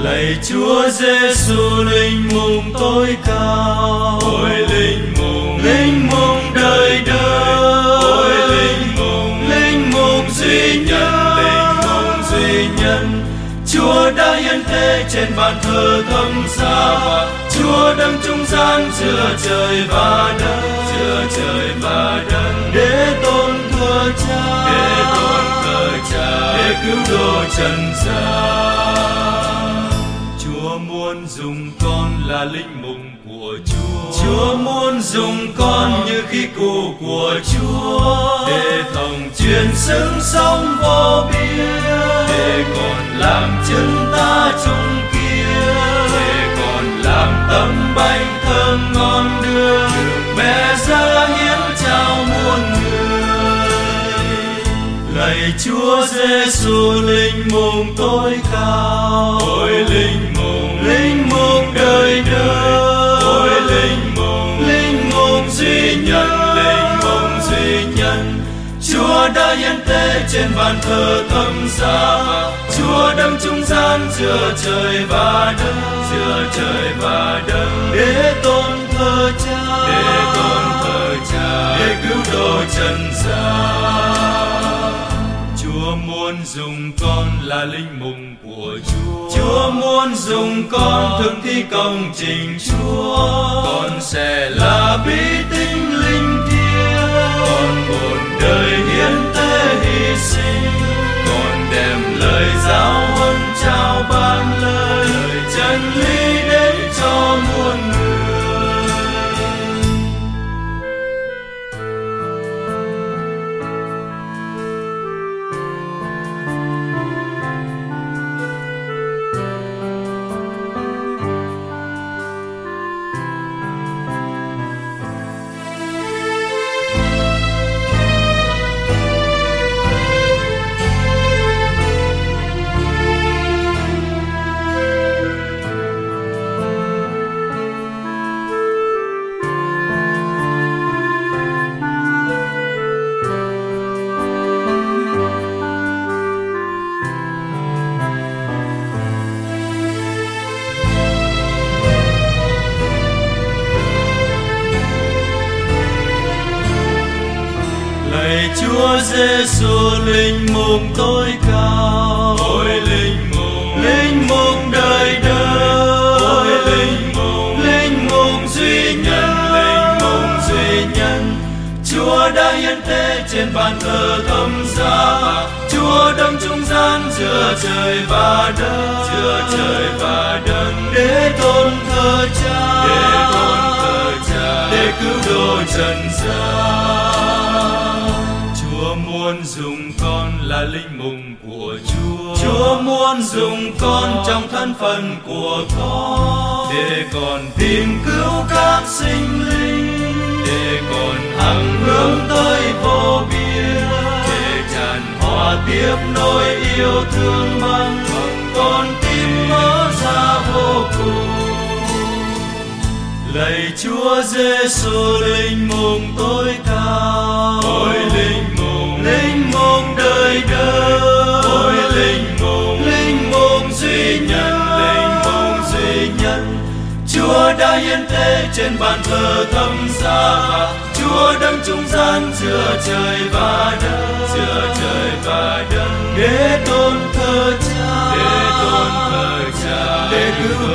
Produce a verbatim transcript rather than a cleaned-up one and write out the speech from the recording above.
Lạy Chúa Giêsu linh mùng tối cao, ôi linh mùng, linh mùng đời đời, ôi linh mùng, linh mùng duy nhân, linh mùng duy nhân. Chúa đã hiến tế trên bàn thờ thánh giá, Chúa đấng trung gian giữa trời và đất, giữa trời và đất, để tôn thờ Cha, để tôn thờ Cha, để cứu độ trần gian. Chúa muốn dùng con là linh mùng của Chúa, Chúa muốn dùng con như khí cụ của Chúa, để thòng truyền xứng sống vô biên, để còn làm chân ta chung kia, để còn làm tấm bánh thơm ngon đưa mẹ ra hiến trao muôn người. Lạy Chúa Giêsu linh mùng tối cao, ôi linh mùng, linh mùng đời đời, ôi linh mùng, linh mùng duy nhân, linh mùng duy nhân. Chúa đã hiến tế trên bàn thờ thánh giá, Chúa đấng trung gian giữa trời và đất, giữa trời và đất, để tôn thờ Cha, để tôn thờ Cha, để cứu độ trần gian. Chúa muốn dùng con là linh mùng của Chúa, Chúa muốn dùng con thực thi công trình Chúa. Con sẽ là bí tinh linh thiêng, con một đời hiến tế hy sinh, con đem lời giáo huấn trao ban lời chân lý đến cho muôn người. Lạy Chúa Giêsu linh mùng tối cao, ôi linh mùng, linh mùng đời đời, ôi linh mùng, linh mùng duy nhân, linh mùng duy nhân. Chúa đã hiến tế trên bàn thờ thánh giá, Chúa đấng trung gian giữa trời và đất, giữa trời và đất, để tôn thờ Cha, để tôn thờ Cha, để cứu độ trần gian. Chúa muốn dùng con là linh mùng của Chúa, Chúa muốn dùng con trong thân phận của con, để còn tìm cứu các sinh linh, để còn hằng hướng tới vô biên, để tràn hòa tiếp nỗi yêu thương bằng con tim mở ra vô cùng. Lạy Chúa Giêsu linh mùng tối cao, ôi linh mùng, linh mùng đời đời, ôi linh mùng, linh mùng duy nhân, linh mùng duy nhân. Chúa đã hiến tế trên bàn thờ thánh giá, Chúa đấng trung gian giữa trời và đất, giữa trời và đất, để tôn thờ Cha, để tôn thờ Cha, để cứu